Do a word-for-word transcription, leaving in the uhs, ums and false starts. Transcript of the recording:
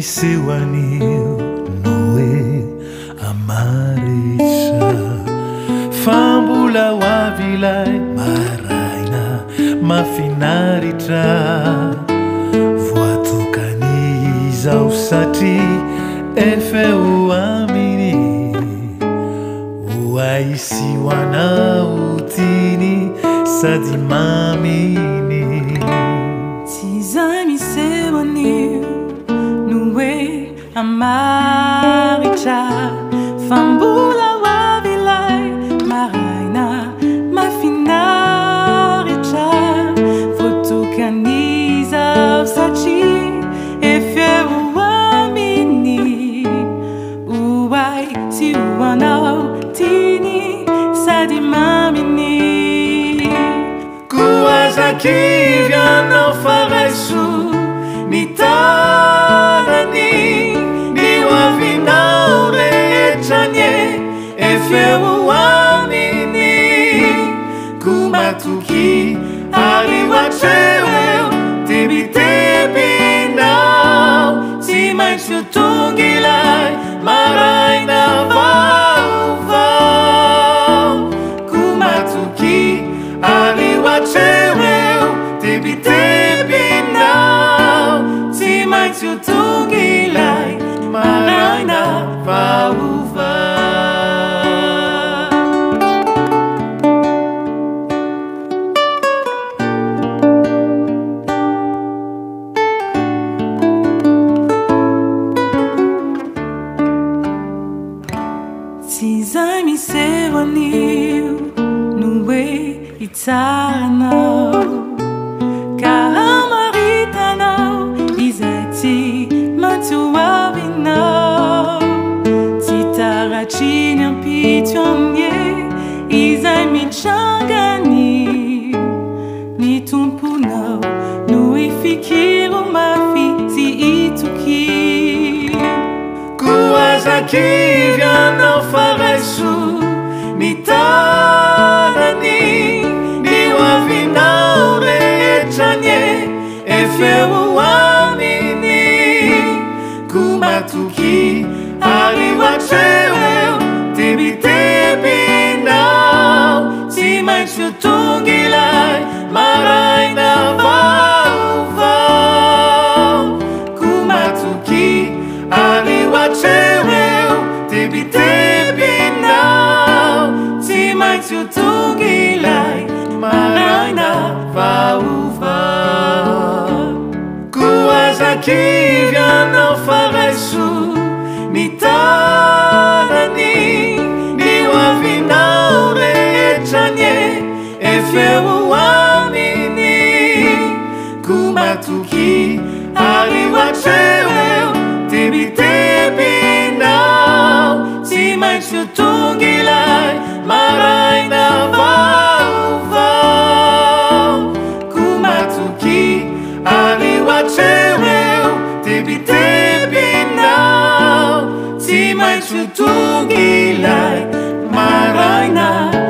misehoan'io no hoe amaretra fa mbola ho avy ilay maraina mafinaritra voatokanizaho satria efa ho aminy ho aisy ho anao tiany sady maminy tsy zay misehoan'io no hoe amaritra fa mbola ho avy ilay maraina mafinaritra voatokanizaho satria efa ho aminy ho aisy ho anao tiany sady maminy koazakivy anao faraiso ny tanany ny hoavinao rehetrany efa ho aminy ko matoky ary hoatreo eo tebitebinao tsy maintsy ho tonga ilay maraina vaovao ko matoky ary hoatreo eo tebitebinao tsy maintsy ho tonga ilay maraina vaovao tsy zay misehoan'io no hoe itsarana ka hamaritanao izay tsy maintsy ho avinao tsy taratry ny ampitso amie izay mitrangany ny tomponao no ifikiro mafy tsy itoky koazakivy anao faraiso ny tanany ny hoavinao rehetrany efa ho aminy ko matoky ary hoatreo eo tebitebinao tsy maintsy ho tonga ilay maraina vaovao ko matoky ary hoatreo eo tebitebinao tsy maintsy ho tonga ilay maraina vaovao koazakivy anao faraiso ny tanany ny hoavinao rehetrany efa ho aminy ko matoky ary hoatreo eo tebitebinao tsy maintsy ho tonga ilay maraina vaovao ko matoky ary hoatreo eo tebitebinao tsy maintsy ho tonga ilay maraina